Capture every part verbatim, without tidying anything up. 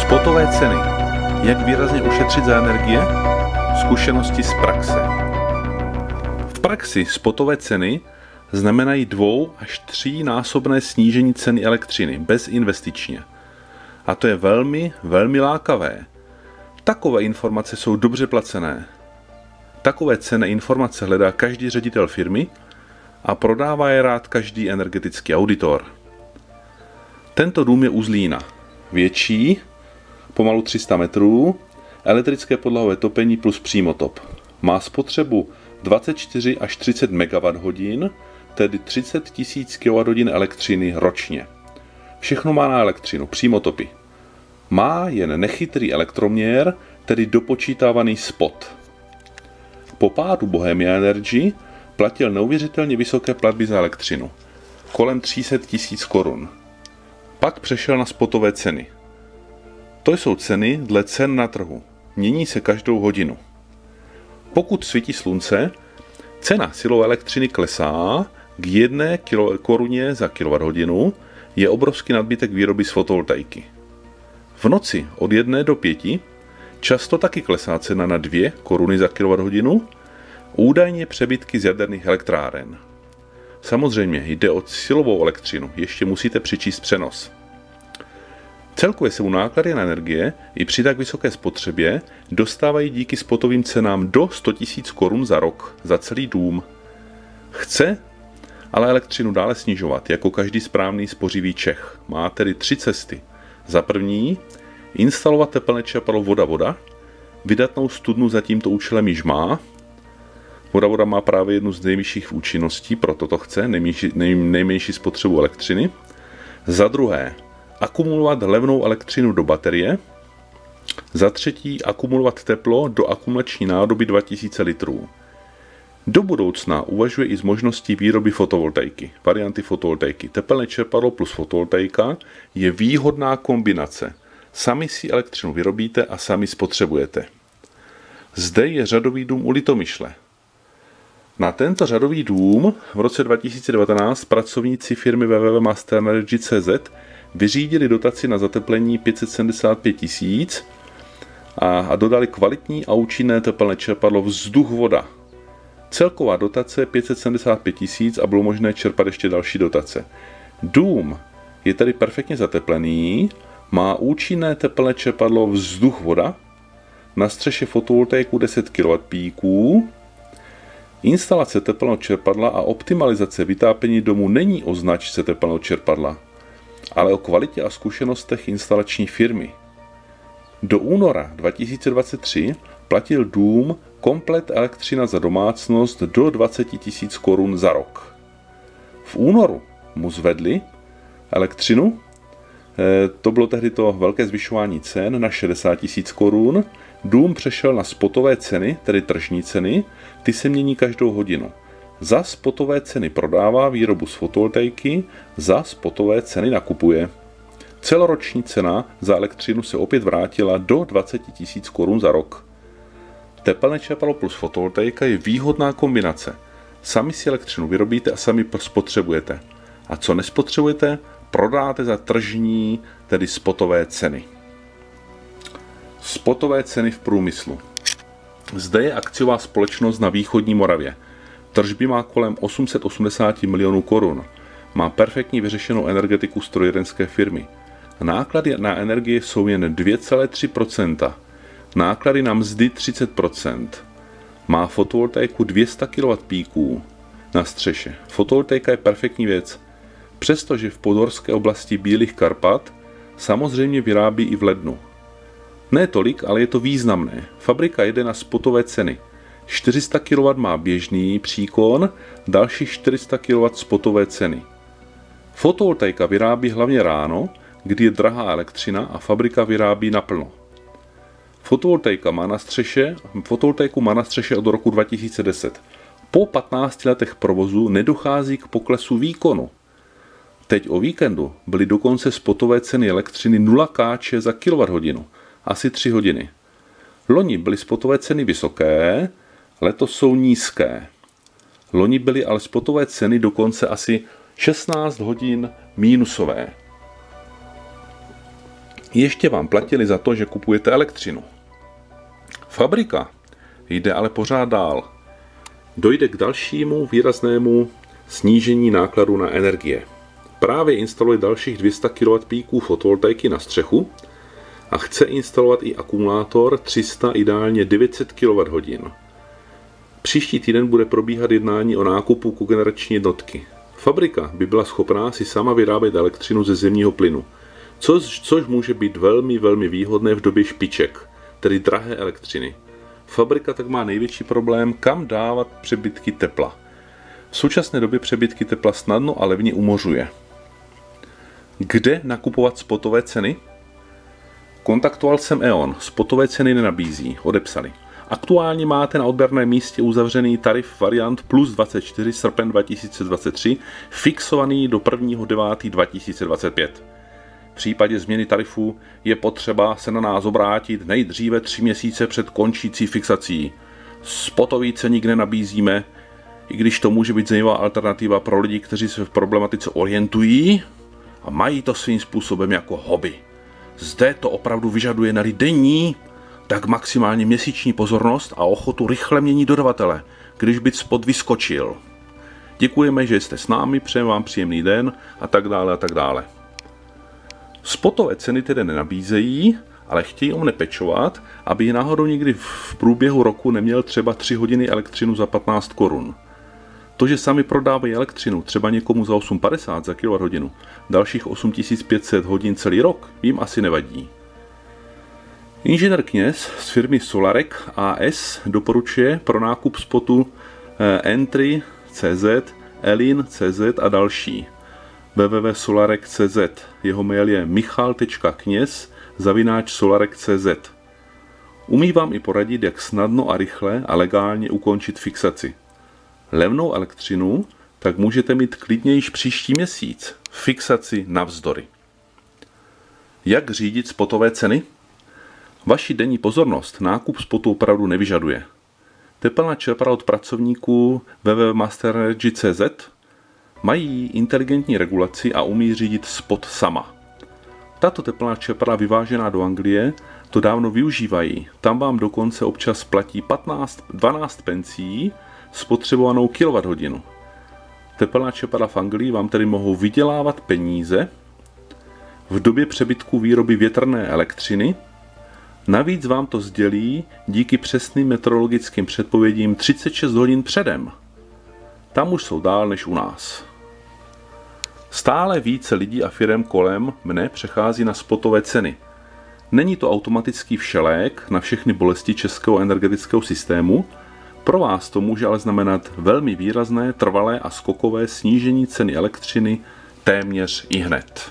Spotové ceny. Jak výrazně ušetřit za energie? Zkušenosti z praxe. V praxi spotové ceny znamenají dvou až třínásobné snížení ceny elektřiny bezinvestičně. A to je velmi, velmi lákavé. Takové informace jsou dobře placené. Takové cenné informace hledá každý ředitel firmy a prodává je rád každý energetický auditor. Tento dům je u Zlína. Větší, pomalu tři sta metrů, elektrické podlahové topení plus přímotop. Má spotřebu dvacet čtyři až třicet megawatthodin, tedy třicet tisíc kilowatthodin elektřiny ročně. Všechno má na elektřinu, přímotopy. Má jen nechytrý elektroměr, tedy dopočítávaný spot. Po pádu Bohemia Energy platil neuvěřitelně vysoké platby za elektřinu, kolem tři sta tisíc korun. Pak přešel na spotové ceny. To jsou ceny dle cen na trhu. Mění se každou hodinu. Pokud svítí slunce, cena silové elektřiny klesá k jedné koruně za kilowatthodinu, je obrovský nadbytek výroby z fotovoltaiky. V noci od jedné do pěti často taky klesá cena na dvě koruny za kilowatthodinu, údajně přebytky z jaderných elektráren. Samozřejmě jde o silovou elektřinu, ještě musíte přičíst přenos. Celkově se u náklady na energie i při tak vysoké spotřebě dostávají díky spotovým cenám do sto tisíc korun za rok za celý dům. Chce ale elektřinu dále snižovat, jako každý správný spořivý Čech. Má tedy tři cesty. Za první, instalovat tepelné čerpadlo voda-voda, vydatnou studnu za tímto účelem již má. Voda-voda má právě jednu z nejvyšších účinností, proto to chce, nejmenší, nej, nejmenší spotřebu elektřiny. Za druhé, akumulovat levnou elektřinu do baterie. Za třetí, akumulovat teplo do akumulační nádoby dva tisíce litrů. Do budoucna uvažuje i z možností výroby fotovoltaiky. Varianty fotovoltaiky. Tepelné čerpadlo plus fotovoltaika je výhodná kombinace. Sami si elektřinu vyrobíte a sami spotřebujete. Zde je řadový dům u Litomyšle. Na tento řadový dům v roce dva tisíce devatenáct pracovníci firmy w w w tečka master energy tečka c z vyřídili dotaci na zateplení pět set sedmdesát pět tisíc a, a dodali kvalitní a účinné tepelné čerpadlo vzduch-voda. Celková dotace je pět set sedmdesát pět tisíc a bylo možné čerpat ještě další dotace. Dům je tedy perfektně zateplený, má účinné tepelné čerpadlo vzduch-voda, na střeše fotovoltaiku deset kilowattpíků. Instalace tepelného čerpadla a optimalizace vytápění domu není o značce tepelného čerpadla, ale o kvalitě a zkušenostech instalační firmy. Do února dva tisíce dvacet tři platil dům komplet elektřina za domácnost do dvacet tisíc korun za rok. V únoru mu zvedli elektřinu, to bylo tehdy to velké zvyšování cen na šedesát tisíc korun, dům přešel na spotové ceny, tedy tržní ceny, ty se mění každou hodinu. Za spotové ceny prodává výrobu z fotovoltaiky, za spotové ceny nakupuje. Celoroční cena za elektřinu se opět vrátila do dvacet tisíc korun za rok. Tepelné čerpadlo plus fotovoltaika je výhodná kombinace. Sami si elektřinu vyrobíte a sami spotřebujete. A co nespotřebujete, prodáte za tržní, tedy spotové ceny. Spotové ceny v průmyslu. Zde je akciová společnost na východní Moravě. Tržby má kolem osm set osmdesát milionů korun. Má perfektní vyřešenou energetiku strojírenské firmy. Náklady na energie jsou jen dvě celá tři procenta. Náklady na mzdy třicet procent. Má fotovoltaiku dvě stě kilowattpíků na střeše. Fotovoltaika je perfektní věc. Přestože v podhorské oblasti Bílých Karpat samozřejmě vyrábí i v lednu. Ne tolik, ale je to významné. Fabrika jede na spotové ceny. čtyři sta kilowattů má běžný příkon, další čtyři sta kilowattů spotové ceny. Fotovoltaika vyrábí hlavně ráno, kdy je drahá elektřina a fabrika vyrábí naplno. Fotovoltaika má na střeše, fotovoltaiku má na střeše od roku dva tisíce deset. Po patnácti letech provozu nedochází k poklesu výkonu. Teď o víkendu byly dokonce spotové ceny elektřiny nula korun za kilowatthodinu, asi tři hodiny. Loni byly spotové ceny vysoké, letos jsou nízké. Loni byly ale spotové ceny dokonce asi šestnáct hodin mínusové. ještě vám platili za to, že kupujete elektřinu. Fabrika jde ale pořád dál. Dojde k dalšímu výraznému snížení nákladu na energie. Právě instaluje dalších dvě stě kilowattpíků fotovoltaiky na střechu a chce instalovat i akumulátor tři sta, ideálně devět set kilowatthodin. Příští týden bude probíhat jednání o nákupu kogenerační jednotky. Fabrika by byla schopná si sama vyrábět elektřinu ze zemního plynu, což, což může být velmi, velmi výhodné v době špiček, tedy drahé elektřiny. Fabrika tak má největší problém, kam dávat přebytky tepla. V současné době přebytky tepla snadno a levně umořuje. Kde nakupovat spotové ceny? Kontaktoval jsem E O N, spotové ceny nenabízí, odepsali. Aktuálně máte na odběrném místě uzavřený tarif variant plus dvacet čtyři srpen dva tisíce dvacet tři, fixovaný do prvního devátého dva tisíce dvacet pět. V případě změny tarifu je potřeba se na nás obrátit nejdříve tři měsíce před končící fixací. Spotový ceník nenabízíme, i když to může být zajímavá alternativa pro lidi, kteří se v problematice orientují a mají to svým způsobem jako hobby. Zde to opravdu vyžaduje na denní, tak maximálně měsíční pozornost a ochotu rychle měnit dodavatele, když by spot vyskočil. Děkujeme, že jste s námi, přejeme vám příjemný den a tak dále a tak dále. Spotové ceny tedy nenabízejí, ale chtějí o mne pečovat, aby náhodou někdy v průběhu roku neměl třeba tři hodiny elektřinu za patnáct korun. To, že sami prodávají elektřinu třeba někomu za osm padesát za kilowatthodinu, dalších osm tisíc pět set hodin celý rok, jim asi nevadí. Inženýr Kněz z firmy Solarek A S doporučuje pro nákup spotu Entry tečka cé zet, Elin tečka cé zet a další. w w w tečka solarek tečka cé zet. Jeho mail je michal tečka kněz zavináč solarek tečka cé zet. Umí vám i poradit, jak snadno a rychle a legálně ukončit fixaci. Levnou elektřinu tak můžete mít klidně již příští měsíc. Fixaci navzdory. Jak řídit spotové ceny? Vaši denní pozornost nákup spotu opravdu nevyžaduje. Tepelná čerpadla od pracovníků w w w tečka master energy tečka cé zet mají inteligentní regulaci a umí řídit spot sama. Tato tepelná čerpadla vyvážená do Anglie to dávno využívají. Tam vám dokonce občas platí patnáct dvanáct pencí spotřebovanou kilowatthodinu. Tepelná čerpadla v Anglii vám tedy mohou vydělávat peníze v době přebytku výroby větrné elektřiny. Navíc vám to sdělí díky přesným meteorologickým předpovědím třicet šest hodin předem. Tam už jsou dál než u nás. Stále více lidí a firem kolem mne přechází na spotové ceny. Není to automatický všelék na všechny bolesti českého energetického systému, pro vás to může ale znamenat velmi výrazné, trvalé a skokové snížení ceny elektřiny téměř ihned.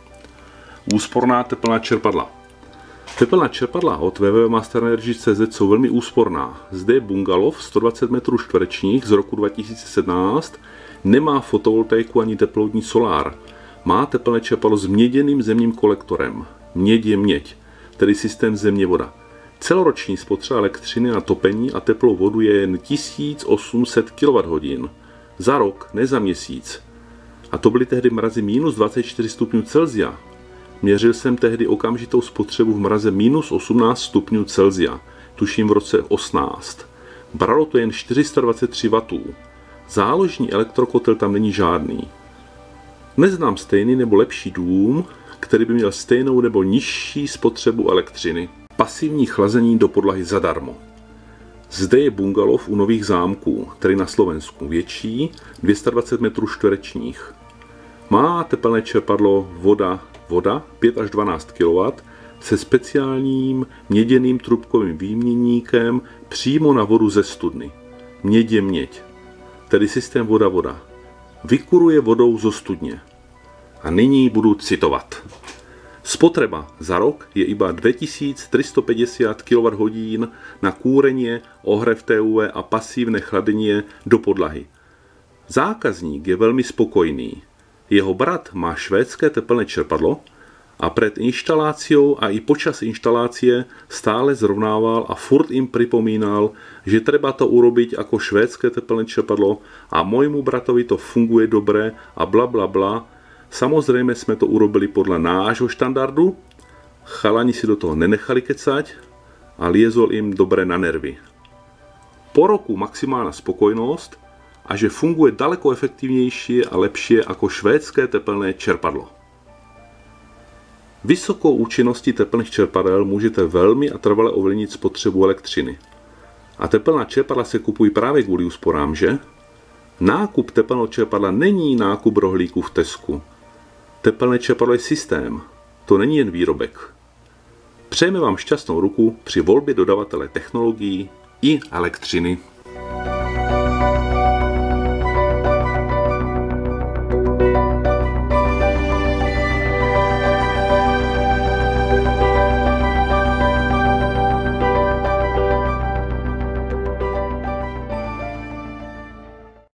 Úsporná tepelná čerpadla. Tepelná čerpadla od w w w tečka master energy tečka cé zet jsou velmi úsporná. Zde je bungalov sto dvacet metrů čtverečních z roku dva tisíce sedmnáct, nemá fotovoltaiku ani teplovodní solár. Má tepelné čerpadlo s měděným zemním kolektorem. Měď je měď, tedy systém země-voda. Celoroční spotřeba elektřiny na topení a teplou vodu je jen tisíc osm set kilowatthodin. Za rok, ne za měsíc. A to byly tehdy mrazy minus dvacet čtyři stupňů Celsia. Měřil jsem tehdy okamžitou spotřebu v mraze minus osmnáct stupňů Celsia, tuším v roce osmnáct. Bralo to jen čtyři sta dvacet tři wattů. Záložní elektrokotel tam není žádný. Neznám stejný nebo lepší dům, který by měl stejnou nebo nižší spotřebu elektřiny. Pasivní chlazení do podlahy zadarmo. Zde je bungalov u Nových Zámků, tedy na Slovensku, větší, dvě stě dvacet metrů čtverečních. Má tepelné čerpadlo voda, voda pět až dvanáct kilowattů se speciálním měděným trubkovým výměnníkem přímo na vodu ze studny. Měď je měď, tedy systém voda-voda. Vykuruje vodou zo studně. A nyní budu citovat. Spotřeba za rok je iba dvě tisíce tři sta padesát kilowatthodin na kúrenie, ohrev té ú vé a pasívne chladenie do podlahy. Zákazník je velmi spokojný. Jeho brat má švédské tepelné čerpadlo a před inštaláciou a i počas inštalácie stále zrovnával a furt im pripomínal, že treba to urobiť ako švédské tepelné čerpadlo a môjmu bratovi to funguje dobre a bla bla bla. Samozrejme sme to urobili podľa nášho štandardu chalani si do toho nenechali kecať a liezol im dobre na nervy. Po roku maximálna spokojnosť a že funguje daleko efektivnější a lepšie ako švédské tepelné čerpadlo. Vysokou účinností tepelných čerpadel můžete velmi a trvale ovlivnit spotřebu elektřiny. A tepelná čerpadla se kupují právě kvůli úsporám, že? Nákup tepelného čerpadla není nákup rohlíků v Tesku. Tepelné čerpadlo je systém, to není jen výrobek. Přejeme vám šťastnou ruku při volbě dodavatele technologií i elektřiny.